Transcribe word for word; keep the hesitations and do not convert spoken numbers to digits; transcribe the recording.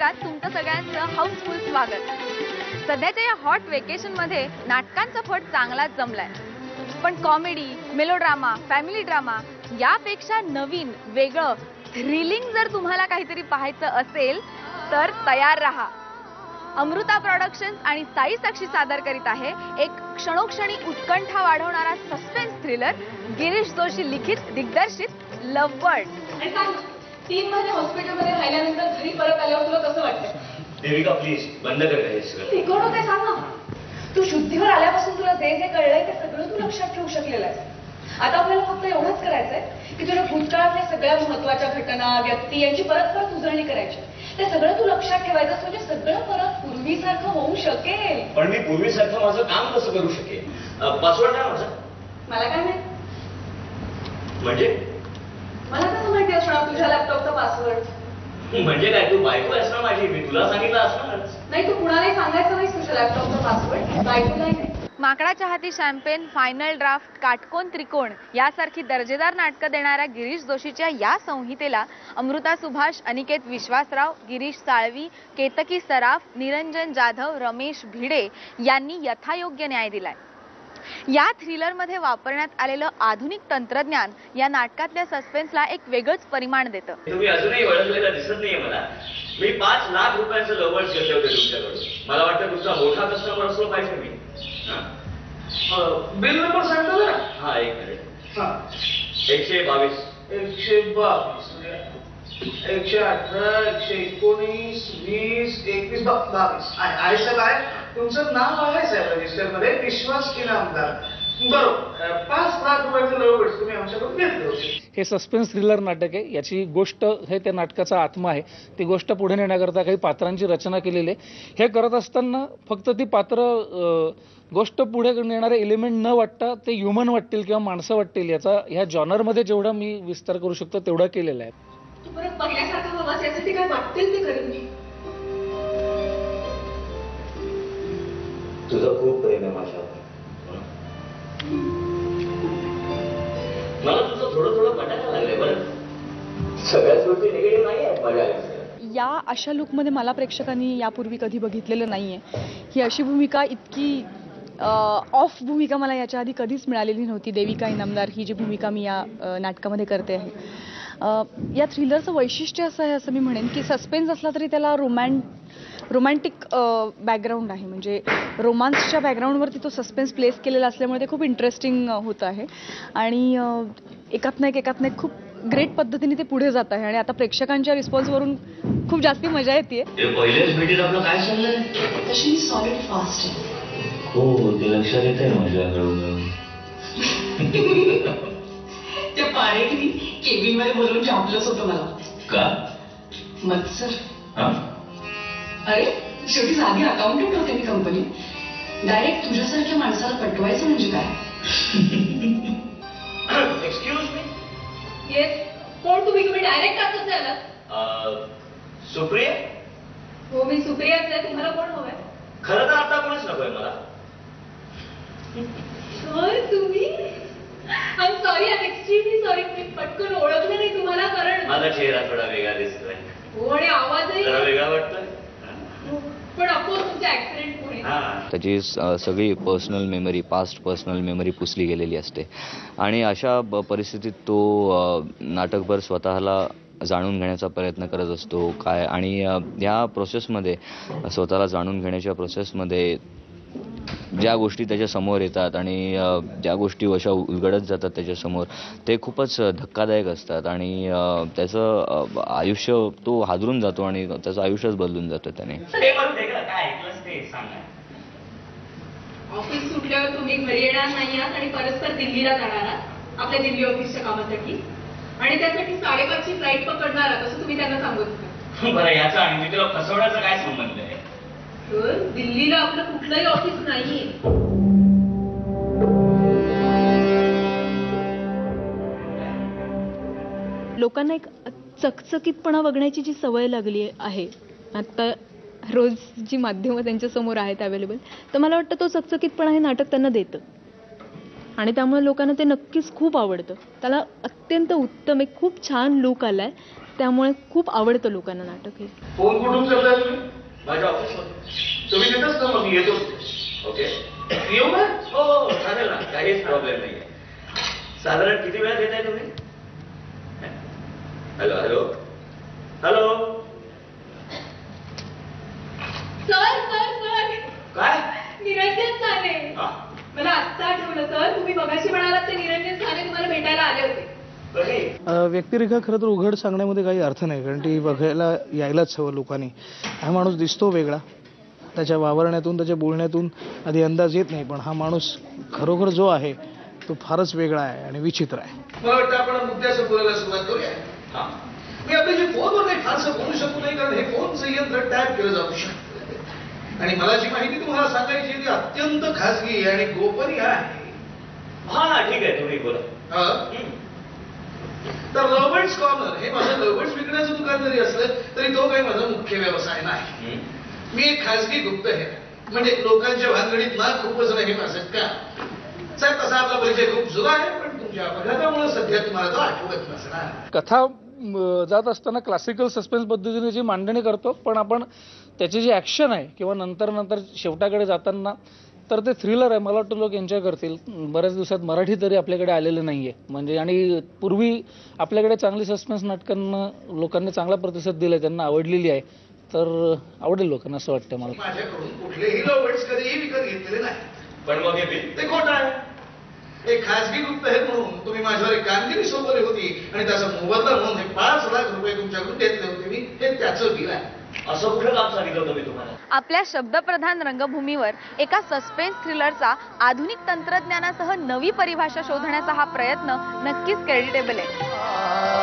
नाटकात तुमचं सगळ्यांचं हाऊसफुल स्वागत। सध्याच्या या हॉट वेकेशन मध्ये नाटकांचा फट चांगलाच जमलाय, पण कॉमेडी, मेलोड्रामा, फॅमिली ड्रामा यापेक्षा नवीन, वेगळं, थ्रिलिंग जर तुम्हाला काहीतरी पाहायचं असेल तर तयार रहा। अमृता प्रोडक्शन्स आणि साई साक्षी सादर करीत आहे एक क्षणोक्षणी उत्कंठा वाढवणारा सस्पेन्स थ्रिलर, गिरीश जोशी लिखित, दिग्दर्शित लव्ह बर्ड। तीन महिने हॉस्पिटलमध्ये राहिल्यानंतर घरी परत आल्यावर तुला कसं वाटतं? देविका प्लीज बंद कर हे सगळं। तिकडून होते सांग ना। तू शुद्धीवर आल्यापासून तुला जे जे कळलंय ते सगळं तू लक्षात ठेवू शकलेलं आहेस। आता आपल्याला फक्त एवढंच करायचंय की तुला भूतकाळातल्या सगळ्या महत्त्वाच्या घटना, व्यक्ती यांची परत परत उजळणी करायची। ते सगळं तू लक्षात ठेवायचं म्हणजे सगळं परत पूर्वीसारखं होऊ शकेल। पण मी पूर्वीसारखं माझं काम कसं करू शकेल? पासवर्ड काय माझा? मला काय माहित? म्हणजे मला कसं माहिती असणार तुझ्या लॅपटॉपचा पासवर्ड? म्हणजे काय, तू बायको आहेस ना माझी, मी तुला सांगितलं असणारच। नाही, तू कुणालाही सांगायचं नाही तुझ्या लॅपटॉपचा पासवर्ड, बायकोलाही नाही। माकडाच्या हाती शॅम्पेन, फायनल ड्राफ्ट, काटकोन त्रिकोण यासारखी दर्जेदार नाटकं देणाऱ्या गिरीश जोशीच्या या संहितेला अमृता सुभाष, अनिकेत विश्वासराव, गिरीश साळवी, केतकी सराफ, निरंजन जाधव, रमेश भिडे यांनी यथायोग्य न्याय दिलाय। या थ्रिलर मध्ये वापरण्यात आलेलं आधुनिक तंत्रज्ञान या नाटकातल्या सस्पेन्सला एक वेगळंच परिमाण देतं। तुम्ही अजूनही ओळखलेला दिसत नाहीये मला। मी पाच लाख रुपयांचं लव्हर्स घेतले होते तुमच्याकडून। मला वाटतं तुमचा मोठा कस्टमर असलो पाहिजे मी। बिल नंबर सांगतो ना? हा, एक मिनिट। हा, एकशे बावीस एकशे बावीस एकशे अठरा एकशे एकोणीस वीस एकवीस बावीस आहे साहेब, आहे तुमचं नाव आहे साहेब रजिस्टर मध्ये, विश्वास इनामदार। बरोबर, पाच लाख रुपयाचं लव्हर्स तुम्ही आमच्याकडून घेतले होते। हे सस्पेन्स थ्रिलर नाटक आहे। याची गोष्ट हे त्या नाटकाचा आत्मा आहे। ती गोष्ट पुढे नेण्याकरता काही पात्रांची रचना केलेली आहे। हे करत असताना फक्त ती पात्र गोष्ट पुढे नेणारे एलिमेंट न वाटता ते ह्युमन वाटतील किंवा माणसं वाटतील, याचा ह्या जॉनरमध्ये जेवढा मी विस्तार करू शकतो तेवढा केलेला आहे। तू परत पहिल्यासारखं बाबा यासाठी काय वाटतील ते करेन मी। तुझं खूप प्रेम आहे माझ्यावर। मला तुझं थोडं थोडं पटायला लागलंय बरं। सगळ्याच गोष्टी निगेटिव्ह नाही आहेत माझ्या आयुष्यात। या अशा लुकमध्ये मला प्रेक्षकांनी यापूर्वी कधी बघितलेलं नाहीये। ही अशी भूमिका, इतकी ऑफ भूमिका मला याच्या आधी कधीच मिळालेली नव्हती। देविका इनामदार ही जी भूमिका मी या नाटकामध्ये करते आहे। या थ्रिलरचं वैशिष्ट्य असं आहे असं मी म्हणेन की सस्पेन्स असला तरी त्याला रोमॅन रोमॅन्टिक बॅकग्राऊंड आहे। म्हणजे रोमांसच्या बॅकग्राऊंडवरती तो सस्पेन्स प्लेस केलेला असल्यामुळे ते खूप इंटरेस्टिंग होत आहे आणि एकातनं एक एकातनं एक खूप ग्रेट पद्धतीने ते पुढे जात आहे आणि आता प्रेक्षकांच्या रिस्पॉन्सवरून खूप जास्ती मजा येते। पहिल्याच भेटीत आपलं काय चाललंय? तशी सॉलिड फास्ट आहे। हो, ते लक्षात येते माझ्याकडून। त्या पारेखनी केबिन मध्ये बोलून झापलंच होतं मला। का? मत्सर। अरे शेवटी साधी अकाउंटंट होते मी कंपनी, डायरेक्ट तुझ्यासारख्या माणसाला पटवायचं म्हणजे काय? Excuse me? येस, कोण तुम्ही? तुम्ही डायरेक्ट टाकत जायला? सुप्रिया? हो, मी सुप्रियाच आहे। तुम्हाला कोण हवंय? खरं तर आता कोणीच नकोय मला। सर तुम्ही? I am sorry, I am extremely sorry. मी पटकन ओळखलं नाही तुम्हाला, कारण माझा चेहरा थोडा वेगळा दिसतोय। हो, आणि आवाजही जरा वेगळा वाटतोय। पण ऑफकोर्स तुमच्या ऍक्सिडेंट पुढे त्याची सगळी personal memory, past personal memory पुसली गेलेली असते आणि अशा परिस्थितीत तो नाटकभर स्वतःला जाणून घेण्याचा प्रयत्न करत असतो काय, आणि या प्रोसेसमध्ये, स्वतःला जाणून घेण्याच्या प्रोसेसमध्ये ज्या गोष्टी त्याच्या समोर येतात आणि ज्या गोष्टी अशा उलगडत जातात त्याच्यासमोर, ते खूपच धक्कादायक असतात आणि त्याचं आयुष्य तो हादरून जातो आणि त्याचं आयुष्यच बदलून जातं त्याने। ऑफिस सुटल्यावर तुम्ही घरी येणार नाही आहात आणि परस्पर दिल्लीला जाणार आहात आपल्या दिल्ली ऑफिसच्या कामासाठी, आणि त्यासाठी साडेपाचची फ्लाईट पकडणार आहात असं तुम्ही त्यांना सांगत होता। बरं, याचा आणि तिला फसवण्याचा काय संबंध आहे? सर, दिल्लीला आपलं कुठलंही ऑफिस नाहीये। लोकांना एक चकचकीतपणा बघण्याची जी सवय लागली आहे आता, रोज जी माध्यमं त्यांच्या समोर आहेत अवेलेबल, तर मला वाटतं तो चकचकीतपणा हे नाटक त्यांना देतं आणि त्यामुळे लोकांना ते नक्कीच खूप आवडतं। त्याला अत्यंत उत्तम एक खूप छान लुक आलाय। त्यामुळे खूप आवडतं लोकांना नाटक हे. फोन कुठून करताय तुम्ही? माझ्या ऑफिसमध्ये. तुम्ही तिथंच ना, मग मी येतो. ओके, येऊ ना? हो हो, चालेल ना, काहीच प्रॉब्लेम नाही. साधारण किती वेळात येत आहे तुम्ही? Hello hello hello. Sir sir sir काय? निरंजन साने. हा. मला आत्ता आठवलं सर, तुम्ही मगाशी म्हणालात ते निरंजन साने तुम्हाला भेटायला आले होते. कधी? अ, व्यक्तिरेखा खरं तर उघड सांगण्यामध्ये काही अर्थ नाही, कारण ती बघायला यायलाच हवं लोकांनी. हा माणूस दिसतो वेगळा, त्याच्या वावरण्यातून त्याच्या बोलण्यातून आधी अंदाज येत नाही, पण हा माणूस खरोखर जो आहे तो फारच वेगळा आहे आणि विचित्र आहे. मला वाटतं आपण मुद्द्याचं बोलायला सुरुवात करूया. हा. मी आपल्याशी फोनवर काही फारसं बोलू शकतो नाही, कारण हे फोनचं यंत्र टॅप केलं जाऊ शकतं. आणि मला जी माहिती तुम्हाला सांगायची आहे ती अत्यंत खासगी आणि गोपनीय आहे. हा ठीक आहे, तुम्ही बोला. हं? तर लव्हबर्ड्स कॉर्नर हे माझं लव्हबर्ड्स विकण्याचं दुकान जरी असलं तरी तो काही माझा मुख्य व्यवसाय नाही. मी एक खासगी गुप्तहेर, म्हणजे लोकांच्या भानगडीत ना खूप असणं हे माझं काम. साहेब, तसा आपला परिचय खूप जुना आहे, पण तुमच्या अपघातामुळे सध्या तुम्हाला तो आठवत नसणार. कथा म, जात असताना क्लासिकल सस्पेन्स पद्धतीने जी मांडणी करतो, पण आपण त्याची जी ॲक्शन आहे किंवा नंतर नंतर शेवटाकडे जाताना तर ते थ्रिलर आहे. मला वाटतं लोक एन्जॉय करतील. बऱ्याच दिवसात मराठी तरी आपल्याकडे आलेलं नाही आहे, म्हणजे आणि पूर्वी आपल्याकडे चांगली सस्पेन्स नाटकांना लोकांनी चांगला प्रतिसाद दिला, त्यांना आवडलेली आहे, तर आवडेल लोकांना असं वाटतं मला. माझ्याकडून कुठलेही लव्हबर्ड्स कधीही विकत घेतलेले नाही. पण मग हे बिल? ते खोटं आहे. एक खासगी गुप्तहेर म्हणून तुम्ही माझ्यावर एक कामगिरी सोपवली होती आणि त्याचा मोबदला म्हणून हे पाच लाख रुपये तुमच्याकडून घेतले होते मी, हे त्याचं बिल आहे. असं कुठलं काम सांगितलं होतं मी तुम्हाला? आपल्या शब्दप्रधान रंगभूमीवर एका सस्पेन्स थ्रिलरचा आधुनिक तंत्रज्ञानासह नवी परिभाषा शोधण्याचा हा प्रयत्न नक्कीच क्रेडिटेबल आहे.